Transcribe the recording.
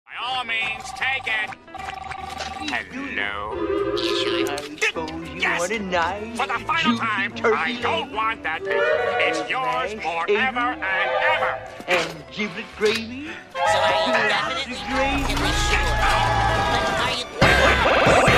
By all means, take it. Hello. I suppose you want a nice, For the final juicy time, turkey I don't leg want that thing. It's yours mashed forever eggs and ever. and giblet gravy. So are you Lots definitely of gravy. sure? But are you...